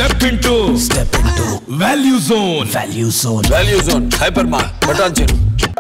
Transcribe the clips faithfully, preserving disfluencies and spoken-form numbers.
Step into Step into Value Zone Value Zone Value Zone Hypermart Patanjali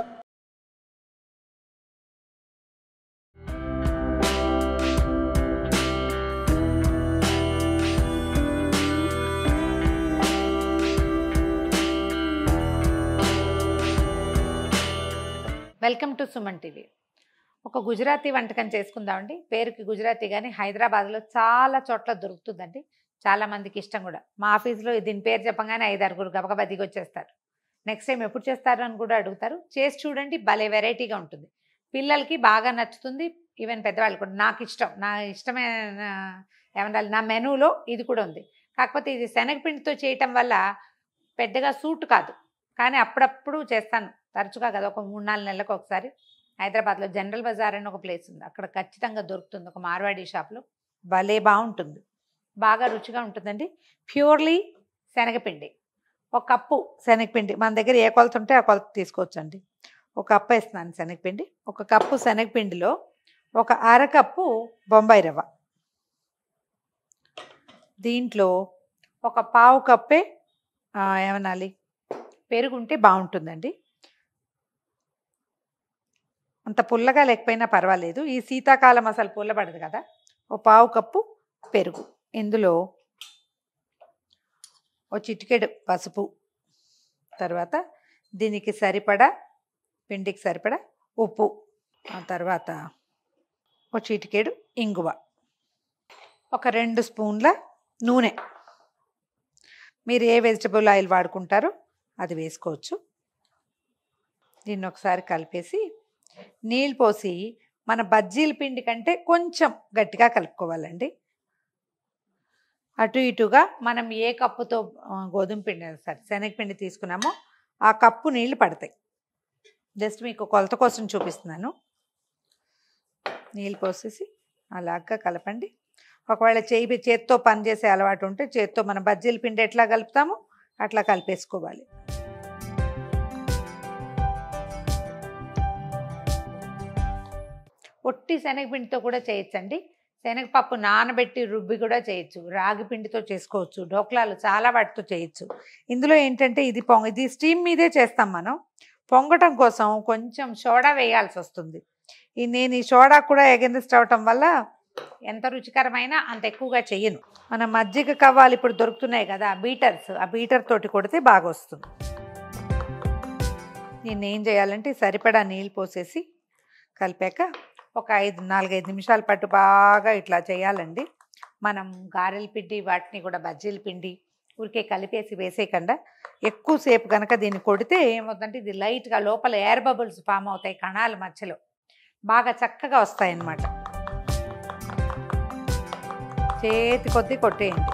welcome to Suman TV. ఒక గుజరాతీ వంటకం చేసుకుందామండి. పేరుకి గుజరాతీ కానీ హైదరాబాద్లో చాలా చోట్ల దొరుకుతుందండి. చాలా మందికి ఇష్టం కూడా. మా ఆఫీస్లో దీని పేరు చెప్పగానే ఐదు ఆరుగురు గబగబా దిగి వచ్చేస్తారు. నెక్స్ట్ టైం ఎప్పుడు చేస్తారు అని కూడా అడుగుతారు. చేసి చూడండి, భలే వెరైటీగా ఉంటుంది. పిల్లలకి బాగా నచ్చుతుంది, ఈవెన్ పెద్దవాళ్ళు కూడా. నాకు ఇష్టం, నా ఇష్టమైన ఏమన్నా నా మెనూలో ఇది కూడా ఉంది. కాకపోతే ఇది శనగపిండితో చేయటం వల్ల పెద్దగా సూట్ కాదు, కానీ అప్పుడప్పుడు చేస్తాను, తరచుగా కదా, ఒక మూడు నాలుగు నెలలకు ఒకసారి. హైదరాబాద్లో జనరల్ బజార్ అని ఒక ప్లేస్ ఉంది, అక్కడ ఖచ్చితంగా దొరుకుతుంది, ఒక మార్వాడి షాప్లో. భలే బాగుంటుంది, బాగా రుచిగా ఉంటుందండి. ప్యూర్లీ శనగపిండి. ఒక కప్పు శనగపిండి, మన దగ్గర ఏ కొలత ఉంటే ఆ కొలత తీసుకోవచ్చండి. ఒక కప్పు వేస్తున్నాను శనగపిండి. ఒక కప్పు శనగపిండిలో ఒక అరకప్పు బొంబాయి రవ్వ, దీంట్లో ఒక పావు కప్పే ఏమనాలి పెరుగుంటే బాగుంటుందండి. అంత పుల్లగా లేకపోయినా పర్వాలేదు, ఈ శీతాకాలం అసలు పుల్లబడదు కదా. ఓ పావు కప్పు పెరుగు, ఇందులో ఓ చిటికెడు పసుపు, తర్వాత దీనికి సరిపడా పిండికి సరిపడా ఉప్పు, ఆ తర్వాత ఓ చిటికెడు ఇంగువ, ఒక రెండు స్పూన్ల నూనె. మీరు ఏ వెజిటబుల్ ఆయిల్ వాడుకుంటారో అది వేసుకోవచ్చు. దీన్ని ఒకసారి కలిపేసి నీళ్ళు పోసి మన బజ్జీల పిండి కంటే కొంచెం గట్టిగా కలుపుకోవాలండి. అటు ఇటుగా మనం ఏ కప్పుతో గోధుమ పిండి సరే శనగపిండి తీసుకున్నామో ఆ కప్పు నీళ్ళు పడతాయి. జస్ట్ మీకు కొలత కోసం చూపిస్తున్నాను. నీళ్ళు పోసేసి అలాగా కలపండి. ఒకవేళ చేయి చేత్తో పని చేసే అలవాటు ఉంటే చేత్తో మన బజ్జీల పిండి ఎట్లా కలుపుతామో అట్లా కలిపేసుకోవాలి. ఒట్టి శనగపిండితో కూడా చేయొచ్చండి. శనగపప్పు నానబెట్టి రుబ్బి కూడా చేయొచ్చు. రాగి పిండితో చేసుకోవచ్చు. ఢోక్లాలు చాలా వాటితో చేయొచ్చు. ఇందులో ఏంటంటే ఇది పొంగ ఇది స్టీమ్ మీదే చేస్తాం మనం. పొంగటం కోసం కొంచెం సోడా వేయాల్సి వస్తుంది. ఈ నేను ఈ సోడా కూడా ఎగెన్స్ట్ అవటం వల్ల ఎంత రుచికరమైనా అంత ఎక్కువగా చెయ్యను. మన మజ్జిగ కవ్వాలు ఇప్పుడు దొరుకుతున్నాయి కదా, బీటర్స్, ఆ బీటర్ తోటి కొడితే బాగా వస్తుంది. నేను ఏం చేయాలంటే సరిపడా నీళ్ళు పోసేసి కలిపాక ఒక ఐదు నాలుగైదు నిమిషాల పాటు బాగా ఇట్లా చేయాలండి. మనం గారెల పిండి వాటిని కూడా బజ్జీల పిండి ఊరికే కలిపేసి వేసేయకుండా ఎక్కువసేపు కనుక దీన్ని కొడితే ఏమవుతుందంటే ఇది లైట్గా లోపల ఎయిర్ బబుల్స్ ఫామ్ అవుతాయి, కణాల మధ్యలో బాగా చక్కగా వస్తాయి అన్నమాట. చేతి కొద్దీ కొట్టేయండి.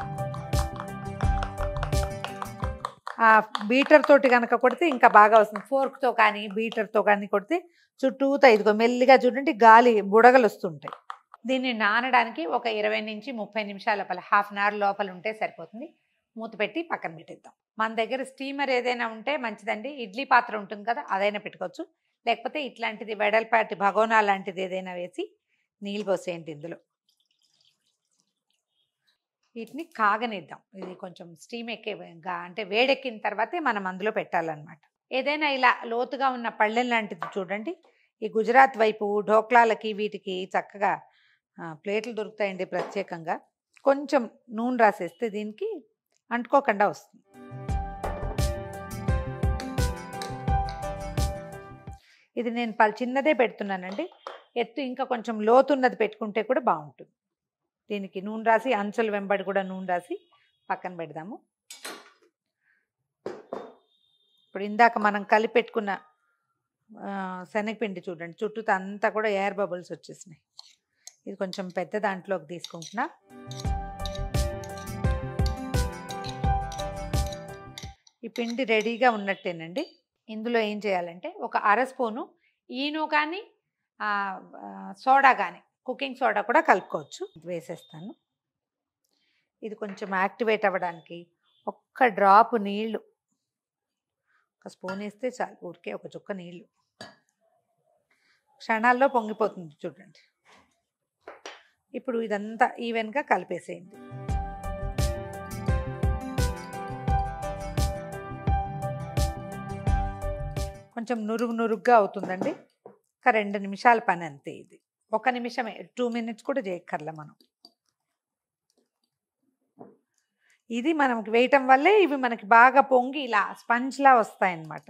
ఆ బీటర్ తోటి కనుక కొడితే ఇంకా బాగా వస్తుంది. ఫోర్క్తో కానీ బీటర్తో కానీ కొడితే చుట్టూతో ఇదిగో మెల్లిగా చూడండి గాలి బుడగలు వస్తుంటాయి. దీన్ని నానడానికి ఒక ఇరవై నుంచి ముప్పై నిమిషాల లోపల హాఫ్ అన్ అవర్ లోపల ఉంటే సరిపోతుంది. మూత పెట్టి పక్కన పెట్టేద్దాం. మన దగ్గర స్టీమర్ ఏదైనా ఉంటే మంచిదండి. ఇడ్లీ పాత్ర ఉంటుంది కదా, అదైనా పెట్టుకోవచ్చు. లేకపోతే ఇట్లాంటిది వెడల్పాటి భగోనా లాంటిది ఏదైనా వేసి నీళ్ళు పోసేయండి. ఇందులో వీటిని కాగనిద్దాం. ఇది కొంచెం స్టీమ్ ఎక్కే అంటే వేడెక్కిన తర్వాతే మనం అందులో పెట్టాలన్నమాట. ఏదైనా ఇలా లోతుగా ఉన్న పళ్ళెం లాంటిది చూడండి. ఈ గుజరాత్ వైపు ఢోక్లాలకి వీటికి చక్కగా ప్లేట్లు దొరుకుతాయండి ప్రత్యేకంగా. కొంచెం నూనె రాసేస్తే దీనికి అంటుకోకుండా వస్తుంది. ఇది నేను పలు చిన్నదే పెడుతున్నానండి. ఎత్తు ఇంకా కొంచెం లోతున్నది పెట్టుకుంటే కూడా బాగుంటుంది. దీనికి నూనె రాసి అంచుల వెంబడి కూడా నూనె రాసి పక్కన పెడదాము. ఇప్పుడు ఇందాక మనం కలిపి పెట్టుకున్న శనగపిండి చూడండి, చుట్టూ అంతా కూడా ఎయిర్ బబుల్స్ వచ్చేసినాయి. ఇది కొంచెం పెద్ద దాంట్లోకి తీసుకుంటున్నా. ఈ పిండి రెడీగా ఉన్నట్టేనండి. ఇందులో ఏం చేయాలంటే ఒక అర స్పూను ఈనో కానీ సోడా కానీ కుకింగ్ సోడా కూడా కలుపుకోవచ్చు. వేసేస్తాను. ఇది కొంచెం యాక్టివేట్ అవ్వడానికి ఒక్క డ్రాప్ నీళ్ళు, ఒక స్పూన్ వేస్తే చాలు, ఊరికే ఒక చుక్క నీళ్ళు. క్షణాల్లో పొంగిపోతుంది చూడండి. ఇప్పుడు ఇదంతా ఈవెన్గా కలిపేసేయండి. కొంచెం నురుగు నురుగ్గా అవుతుందండి. ఒక రెండు నిమిషాల పని అంతే ఇది. ఒక నిమిషమే, టూ మినిట్స్ కూడా చేయక్కర్లే మనం. ఇది మనకి వేయటం వల్లే ఇవి మనకి బాగా పొంగి ఇలా స్పంజ్లా వస్తాయన్నమాట.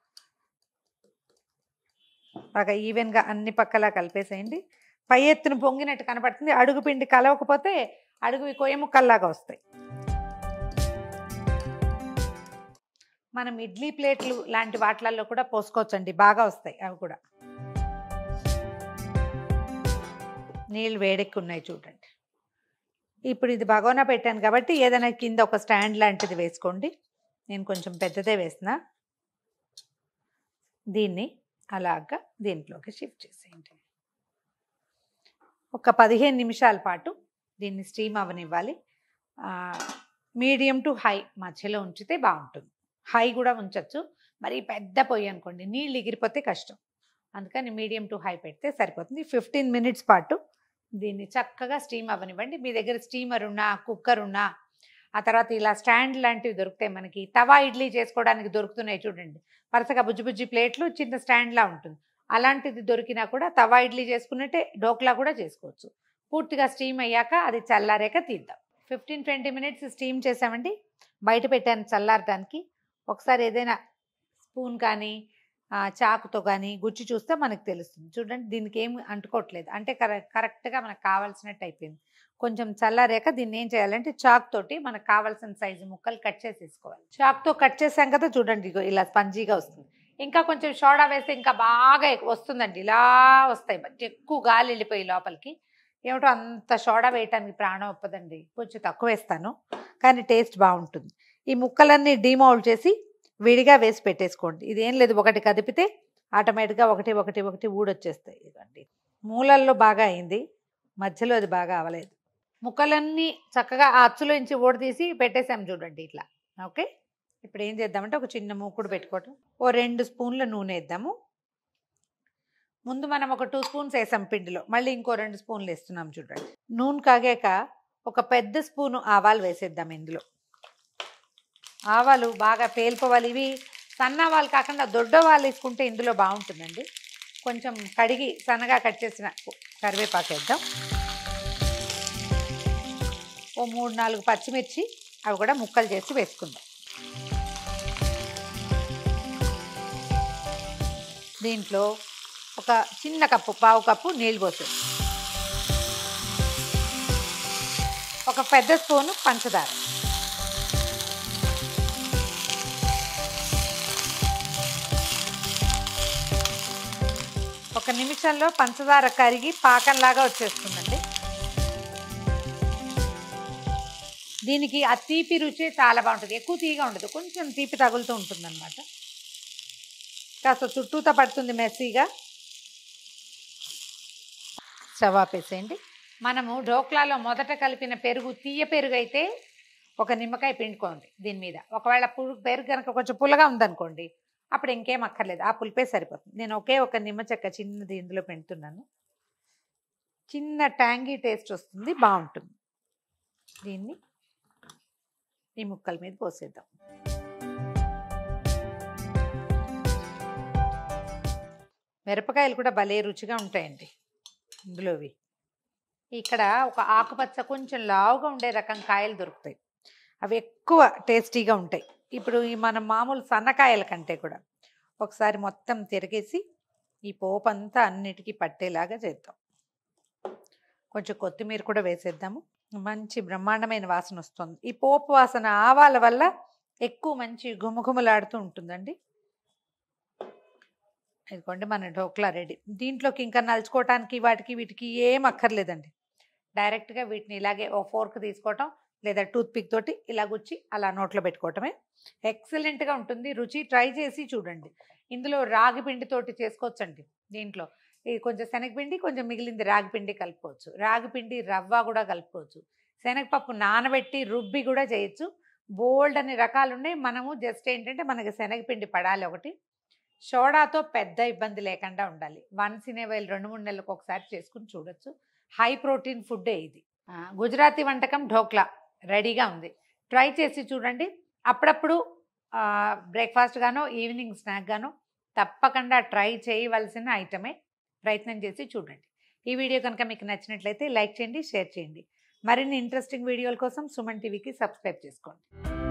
బాగా ఈవెన్గా అన్ని పక్కలా కలిపేసేయండి. పై ఎత్తున పొంగినట్టు కనపడుతుంది. అడుగు పిండి కలవకపోతే అడుగు కొయ్య ముక్కల్లాగా వస్తాయి. మనం ఇడ్లీ ప్లేట్లు లాంటి వాటిలలో కూడా పోసుకోవచ్చండి, బాగా వస్తాయి అవి కూడా. నీళ్ళు వేడెక్కి ఉన్నాయి చూడండి. ఇప్పుడు ఇది బగోనా పెట్టాను కాబట్టి ఏదైనా కింద ఒక స్టాండ్ లాంటిది వేసుకోండి. నేను కొంచెం పెద్దదే వేసిన. దీన్ని అలాగా దీంట్లోకి షిఫ్ట్ చేసేయండి. ఒక పదిహేను నిమిషాల పాటు దీన్ని స్టీమ్ అవనివ్వాలి. మీడియం టు హై మధ్యలో ఉంచితే బాగుంటుంది. హై కూడా ఉంచవచ్చు, మరి పెద్ద పొయ్యి అనుకోండి నీళ్ళు ఎగిరిపోతే కష్టం. అందుకని మీడియం టు హై పెడితే సరిపోతుంది. ఫిఫ్టీన్ మినిట్స్ పాటు దీన్ని చక్కగా స్టీమ్ అవ్వనివ్వండి. మీ దగ్గర స్టీమర్ ఉన్నా, కుక్కర్ ఉన్నా, ఆ తర్వాత ఇలా స్టాండ్ లాంటివి దొరుకుతాయి. మనకి తవా ఇడ్లీ చేసుకోవడానికి దొరుకుతున్నాయి చూడండి, వరుసగా బుజ్జి బుజ్జి ప్లేట్లు, చిన్న స్టాండ్లా ఉంటుంది. అలాంటిది దొరికినా కూడా తవా ఇడ్లీ చేసుకున్నట్టే డోక్లా కూడా చేసుకోవచ్చు. పూర్తిగా స్టీమ్ అయ్యాక అది చల్లారాక తీద్దాం. ఫిఫ్టీన్ ట్వంటీ మినిట్స్ స్టీమ్ చేసామండి, బయట పెట్టాను చల్లారడానికి. ఒకసారి ఏదైనా స్పూన్ కానీ చాకుతో కానీ గుచ్చి చూస్తే మనకు తెలుస్తుంది. చూడండి, దీనికి ఏమి అంటుకోవట్లేదు, అంటే కరెక్ట్ కరెక్ట్గా మనకు కావాల్సినట్టు అయిపోయింది. కొంచెం చల్లారాక దీన్ని ఏం చేయాలంటే చాక్ తోటి మనకు కావాల్సిన సైజు ముక్కలు కట్ చేసేసుకోవాలి. చాక్తో కట్ చేసాం కదా చూడండి, ఇలా స్పంజీగా వస్తుంది. ఇంకా కొంచెం సోడా వేస్తే ఇంకా బాగా వస్తుందండి, ఇలా వస్తాయి. ఎక్కువ గాలి వెళ్ళిపోయి లోపలికి. ఏమిటో అంత సోడా వేయటానికి ప్రాణం ఒప్పదండి, కొంచెం తక్కువ వేస్తాను, కానీ టేస్ట్ బాగుంటుంది. ఈ ముక్కలన్నీ డీమౌల్డ్ చేసి విడిగా వేసి పెట్టేసుకోండి. ఇదేం లేదు, ఒకటి కదిపితే ఆటోమేటిక్గా ఒకటి ఒకటి ఒకటి ఊడొచ్చేస్తాయి. ఇదండి మూలల్లో బాగా అయింది, మధ్యలో అది బాగా అవ్వలేదు. ముక్కలన్నీ చక్కగా ఆ అచ్చులోంచి ఊడదీసి పెట్టేసాం చూడండి ఇట్లా. ఓకే, ఇప్పుడు ఏం చేద్దామంటే ఒక చిన్న మూకుడు పెట్టుకోవటం. ఓ రెండు స్పూన్ల నూనె వేద్దాము. ముందు మనం ఒక టూ స్పూన్స్ వేసాం పిండిలో, మళ్ళీ ఇంకో రెండు స్పూన్లు వేస్తున్నాం చూడండి. నూనె కాగాక ఒక పెద్ద స్పూను ఆవాలు వేసేద్దాం ఇందులో. ఆవాలు బాగా పేలిపోవాలి. ఇవి సన్న ఆవాలు కాకుండా దొడ్డ ఆవాలు వేసుకుంటే ఇందులో బాగుంటుందండి. కొంచెం కడిగి సన్నగా కట్ చేసిన కరివేపాకు వేద్దాం. ఓ మూడు నాలుగు పచ్చిమిర్చి, అవి కూడా ముక్కలు చేసి వేసుకుందాం. దీంట్లో ఒక చిన్న కప్పు, పావు కప్పు నీళ్ళు పోసి, ఒక పెద్ద స్పూను పంచదార, ఒక నిమిషంలో పంచదార కరిగి పాకంలాగా వచ్చేస్తుందండి. దీనికి ఆ తీపి రుచి చాలా బాగుంటుంది, ఎక్కువ తీగా ఉండదు, కొంచెం తీపి తగులుతూ ఉంటుంది అనమాట. కాస్త చుట్టూతో పడుతుంది మెస్సీగా. స్టవ్ ఆపేసేయండి. మనము ఢోక్లాలో మొదట కలిపిన పెరుగు తీయ పెరుగు అయితే ఒక నిమ్మకాయ పిండుకోండి దీని మీద. ఒకవేళ పెరుగు కనుక కొంచెం పుల్లగా ఉందనుకోండి, అప్పుడు ఇంకేం అక్కర్లేదు, ఆ పులిపే సరిపోతుంది. నేను ఒకే ఒక నిమ్మ చెక్క చిన్నది ఇందులో పెడుతున్నాను, చిన్న ట్యాంగీ టేస్ట్ వస్తుంది, బాగుంటుంది. దీన్ని ఈ ముక్కల మీద పోసేద్దాం. మిరపకాయలు కూడా భలే రుచిగా ఉంటాయండి ఇందులోవి. ఇక్కడ ఒక ఆకుపచ్చ కొంచెం లావుగా ఉండే రకం కాయలు దొరుకుతాయి, అవి ఎక్కువ టేస్టీగా ఉంటాయి. ఇప్పుడు ఈ మన మామూలు సన్నకాయల కంటే కూడా ఒకసారి మొత్తం తిరిగేసి ఈ పోపు అంతా అన్నిటికీ పట్టేలాగా చేద్దాం. కొంచెం కొత్తిమీర కూడా వేసేద్దాము. మంచి బ్రహ్మాండమైన వాసన వస్తుంది. ఈ పోపు వాసన ఆవాల వల్ల ఎక్కువ మంచి గుమగుమలాడుతూ ఉంటుందండి. ఇదిగోండి మన ఢోక్లా రెడీ. దీంట్లోకి ఇంకా నలుచుకోవటానికి వాటికి వీటికి ఏం అక్కర్లేదండి, డైరెక్ట్గా వీటిని ఇలాగే ఓ ఫోర్క్ తీసుకోవటం, లేదా టూత్ పిక్ తోటి ఇలా గుచ్చి అలా నోట్లో పెట్టుకోవటమే. ఎక్సలెంట్గా ఉంటుంది, రుచి ట్రై చేసి చూడండి. ఇందులో రాగి పిండితోటి చేసుకోవచ్చండి. దీంట్లో ఇది కొంచెం శనగపిండి, కొంచెం మిగిలింది రాగి పిండి కలుపుకోవచ్చు. రాగి పిండి రవ్వ కూడా కలుపుకోవచ్చు. శనగపప్పు నానబెట్టి రుబ్బి కూడా చేయొచ్చు. బోల్డ్ అనే రకాలు ఉన్నాయి. మనము జస్ట్ ఏంటంటే మనకి శనగపిండి పడాలి ఒకటి. సోడాతో పెద్ద ఇబ్బంది లేకుండా ఉండాలి. వన్స్ ఇన్ ఏ వైల్ రెండు మూడు నెలలకు ఒకసారి చేసుకుని చూడొచ్చు. హై ప్రోటీన్ ఫుడ్డే ఇది. గుజరాతీ వంటకం ఢోక్లా రెడీగా ఉంది, ట్రై చేసి చూడండి. అప్పుడప్పుడు బ్రేక్ఫాస్ట్ గానో ఈవినింగ్ స్నాక్ గానో తప్పకుండా ట్రై చేయవలసిన ఐటమే. ప్రయత్నం చేసి చూడండి. ఈ వీడియో కనుక మీకు నచ్చినట్లయితే లైక్ చేయండి, షేర్ చేయండి. మరిన్ని ఇంట్రెస్టింగ్ వీడియోల కోసం సుమన్ టీవీకి సబ్స్క్రైబ్ చేసుకోండి.